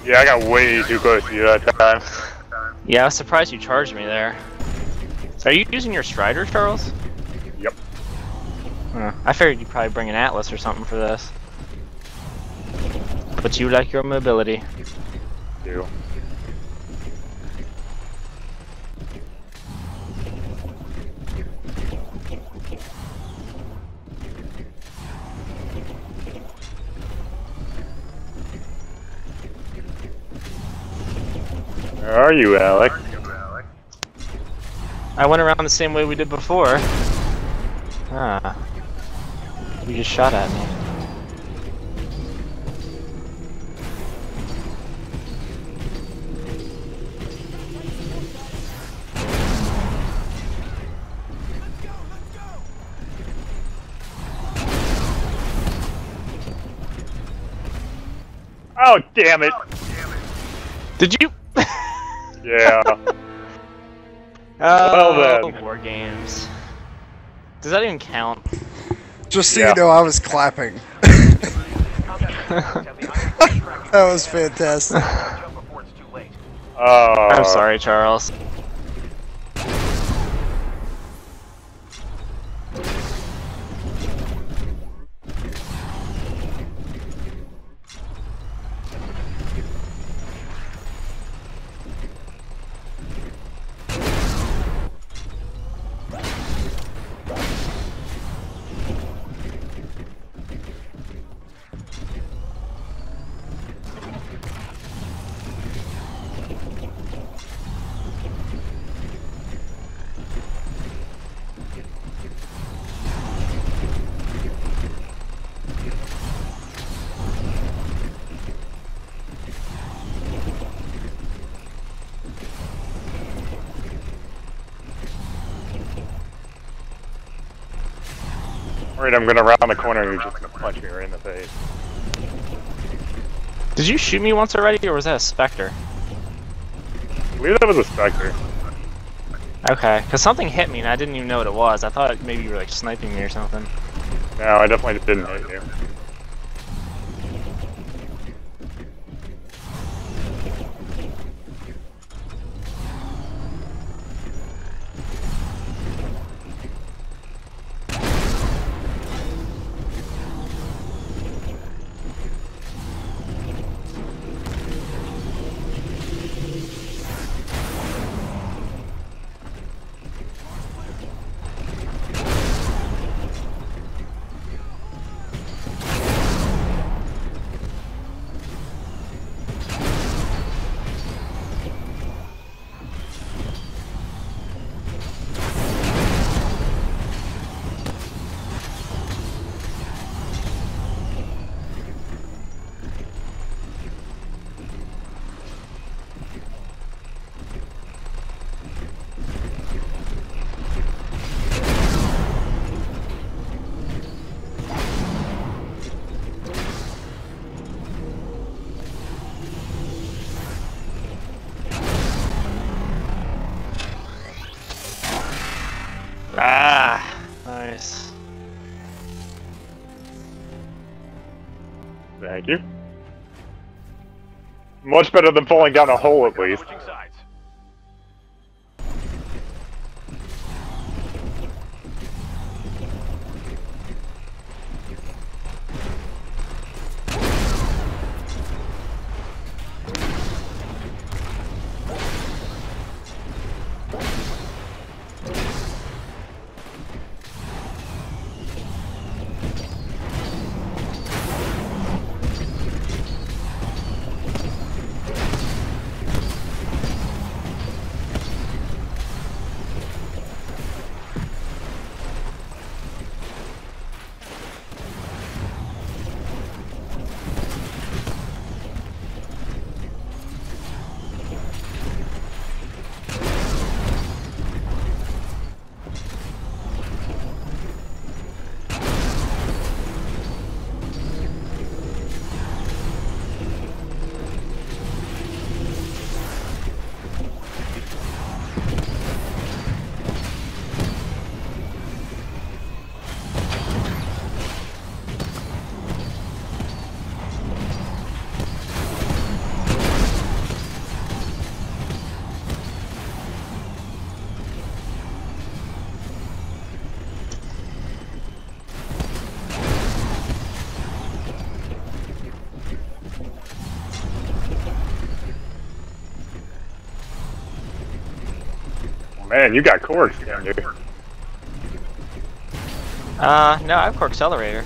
Yeah, I got way too close to you that time. Yeah, I was surprised you charged me there. So are you using your Strider, Charles? Yep. I figured you'd probably bring an Atlas or something for this. But you like your mobility. Do. Where are you, Alec? I went around the same way we did before. Ah. You just shot at me. Oh, damn it! Did you? Yeah. Oh, Well then. War games. Does that even count? Just so you know, I was clapping. That was fantastic. I'm sorry, Charles. Alright, I'm gonna round the corner and you're just gonna punch me right in the face. Did you shoot me once already, or was that a Spectre? I believe that was a Spectre. Okay, because something hit me and I didn't even know what it was. I thought maybe you were like sniping me or something. No, I definitely didn't hit you. Ah, nice. Thank you. Much better than falling down a hole, at least. Man, you got corks, damn dude. No, I have core accelerator.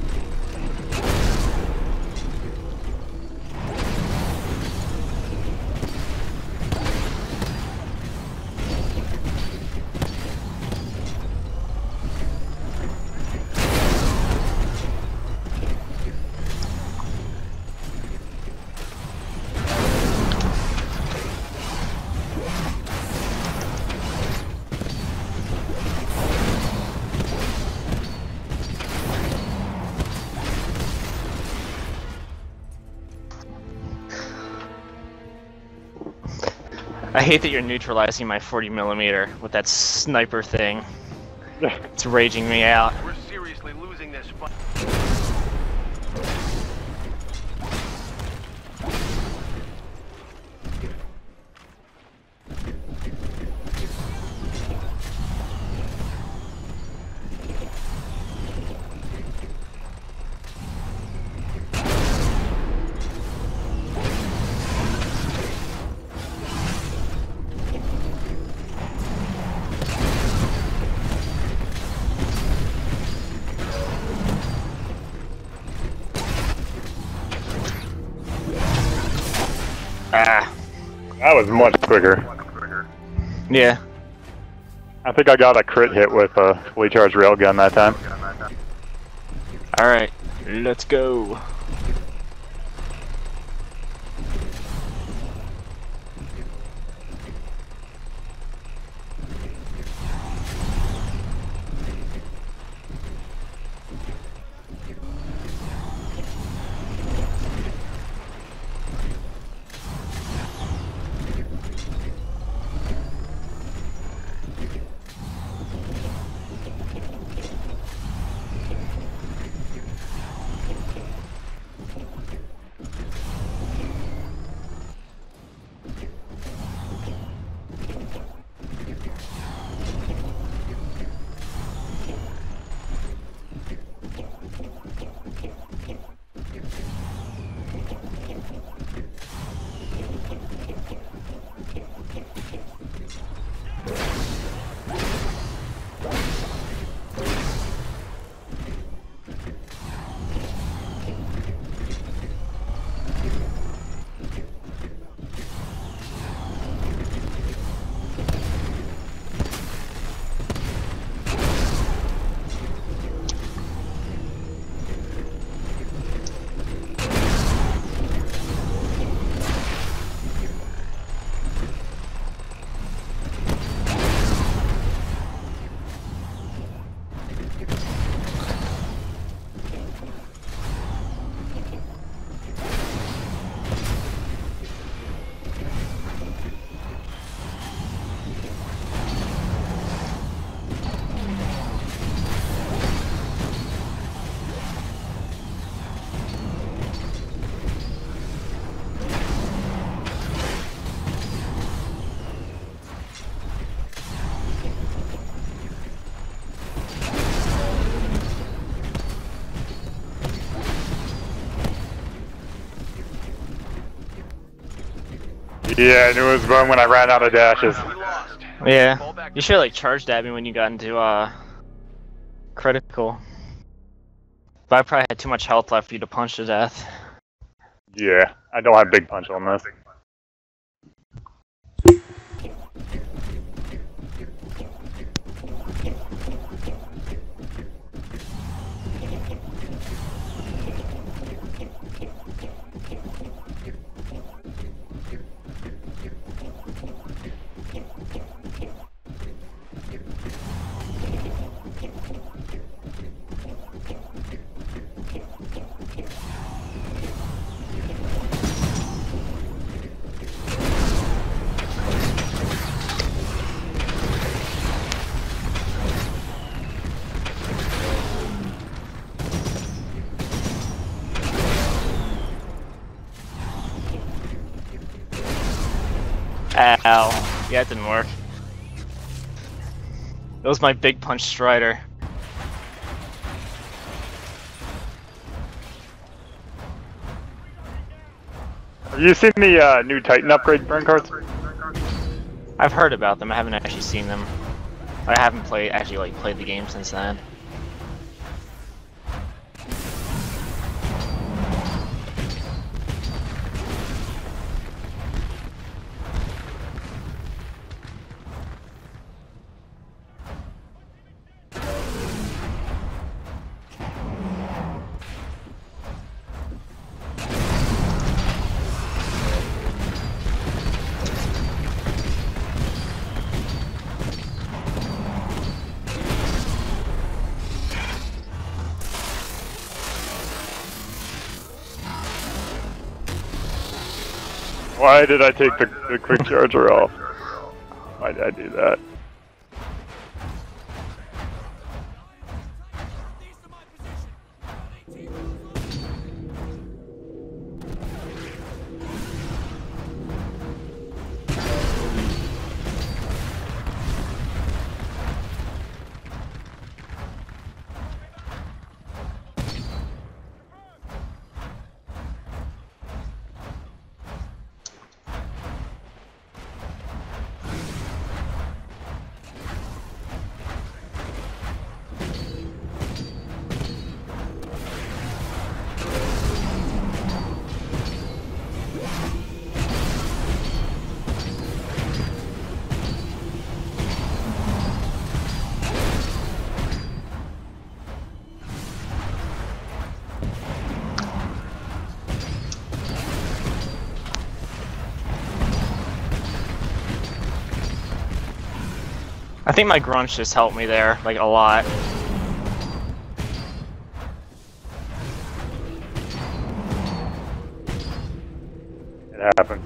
I hate that you're neutralizing my 40mm with that sniper thing. It's raging me out. We're seriously losing this fight. Ah. That was much quicker. Yeah. I think I got a crit hit with a fully charged railgun that time. Alright, let's go. Yeah, I knew it was bum when I ran out of dashes. We lost. Yeah. You should like charged at me when you got into critical. But I probably had too much health left for you to punch to death. Yeah, I don't have big punch on this. Ow. Yeah, it didn't work. That was my big punch strider. Have you seen the new Titan upgrade burn cards? I've heard about them. I haven't actually seen them. I haven't played the game since then. Why did I take the quick charger off? Why did I do that? I think my Grudge just helped me there, like, a lot. It happens.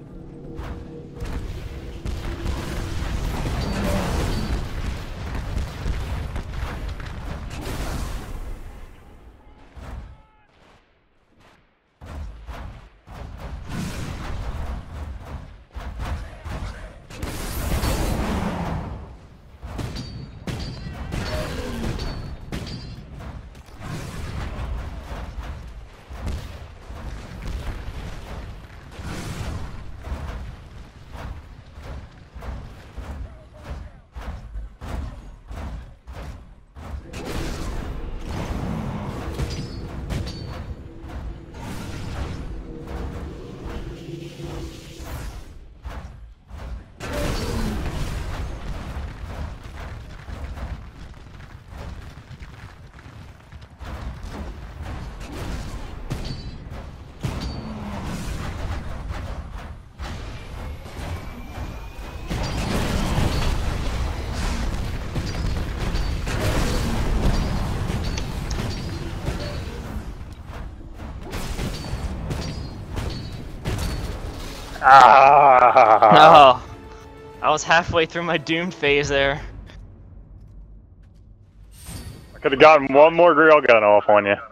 Ah! Oh, I was halfway through my doomed phase there. I could have gotten one more grill gun off on you.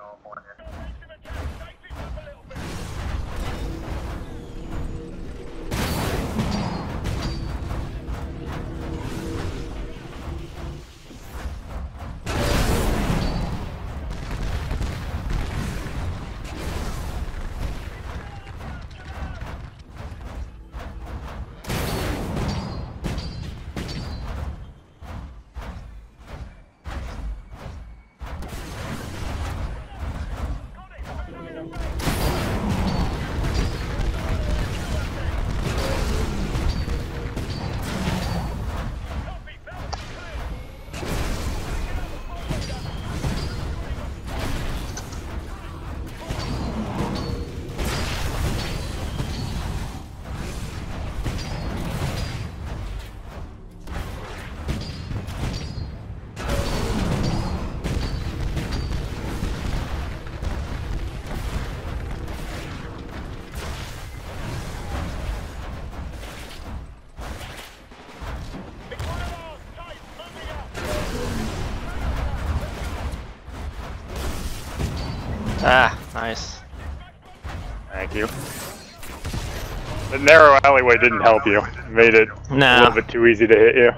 Ah, nice. Thank you. The narrow alleyway didn't help you. It made it a No. little bit too easy to hit you.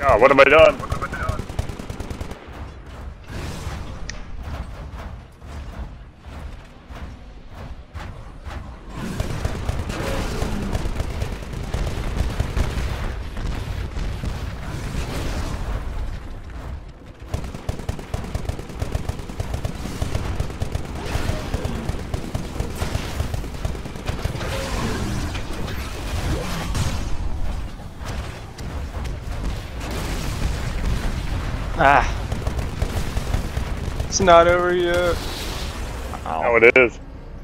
Oh, what have I done? Ah. It's not over yet. Oh, it is.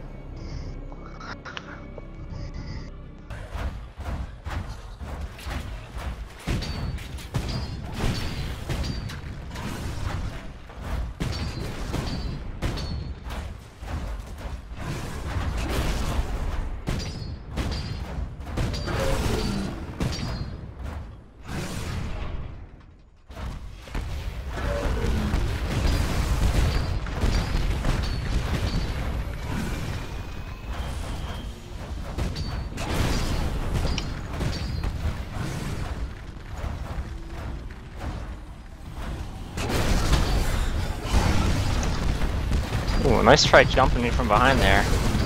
Ooh, nice try jumping me from behind there.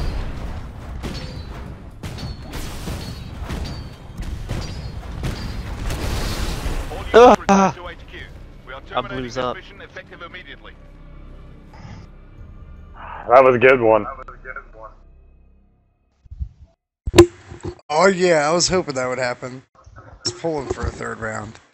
All units return to HQ. We are I terminating blues this up. mission effective immediately. That was a good one. Oh yeah, I was hoping that would happen. I was pulling for a third round.